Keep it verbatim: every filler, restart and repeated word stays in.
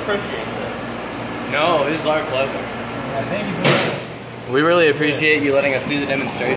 appreciate this. No, this is our pleasure. Yeah, thank you for this. We really appreciate you letting us see the demonstration.